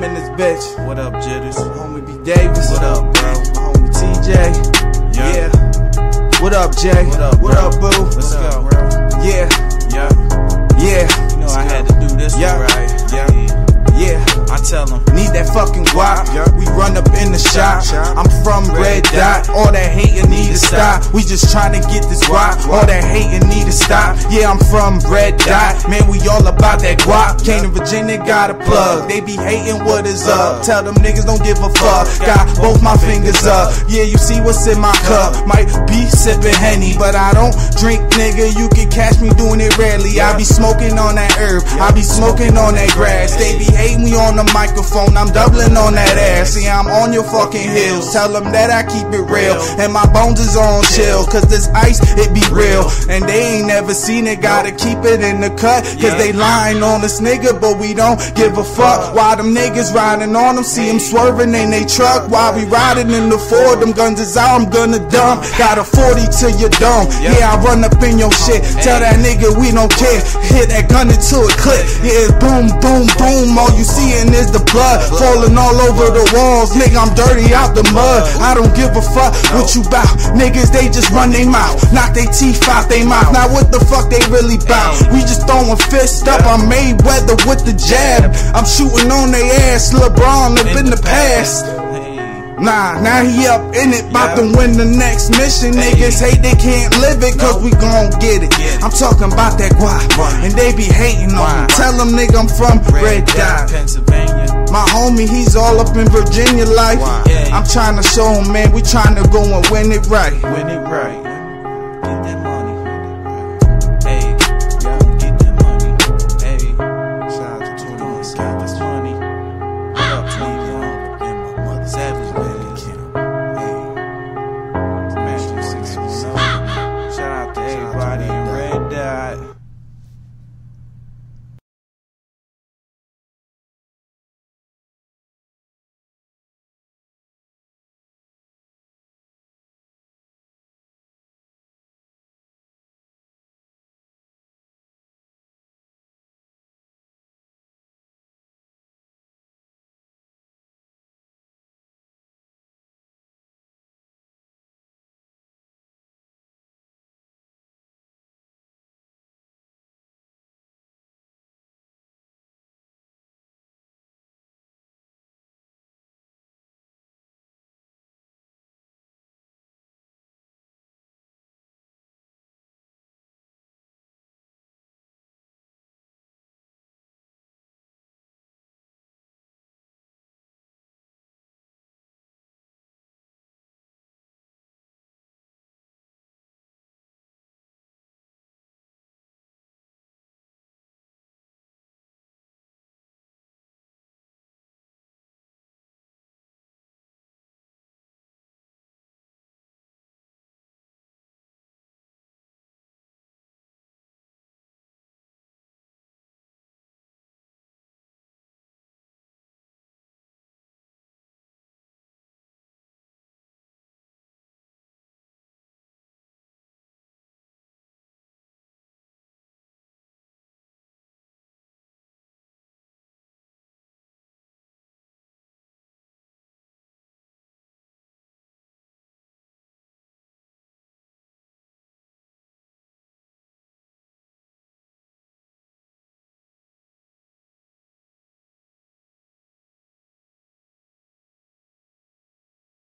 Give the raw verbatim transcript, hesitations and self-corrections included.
in this bitch. What up, Jitters? Homie B Davis. What up, bro? My homie T J. Yeah. yeah. What up, Jay? What up, What bro? up, boo? Let's what go, up, bro. Yeah. Yeah. Yeah. You know Let's I go. had to do this Yeah. one right. Yeah. Yeah. I tell them. Need that fucking guap. Yeah. We run up in the shop. Shop. I'm from Red, Red Dot. Dot. All that hating need to stop. stop. We just trying to get this guap. All that hating need to stop. Yeah, I'm from Red Dot. Man, we all about that guap. Came to Virginia, got a plug. They be hating what is up. Tell them niggas don't give a fuck. Got both my fingers up. Yeah, you see what's in my cup. Might be sipping Henny, but I don't drink, nigga. You can catch me doing it rarely. I be smoking on that herb. I be smoking on that grass. They be hating me on the microphone. I'm doubling on that ass. See, I'm on your fucking heels. Tell them that I keep it real. And my bones is on chill. Cause this ice, it be real. And they ain't never seen it. Gotta keep it in the cut. Cause they lying on this nigga, but we don't give a fuck. Why them niggas riding on them? See them swerving in they truck. While we riding in the Ford, them guns is out, I'm gonna dump. Got a forty to your dome. Yeah, I run up in your shit. Tell that nigga we don't care. Hit that gun into a clip. Yeah, boom, boom, boom. All you seeing is the blood falling all over the walls. Nigga, I'm dirty out the mud. I don't give a fuck what you bout. Niggas, they just run they mouth. Knock they teeth out they mouth. Now what the fuck they really bout? We just throwing fists up. I'm Mayweather with the jab. I'm shooting on they ass. LeBron up in the past. Nah, now he up in it, bout to win the next mission. Niggas hate they can't live it, cause we gon' get it. I'm talking about that guap, and they be hating on me. Tell them nigga I'm from Red Dot, Pennsylvania. my homie, he's all up in Virginia life. I'm trying to show him, man, we trying to go and win it right. Win it right.